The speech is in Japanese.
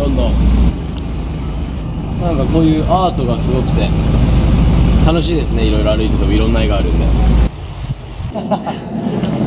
どんどんなんかこういうアートがすごくて楽しいですね。いろいろ歩いててもいろんな絵があるんで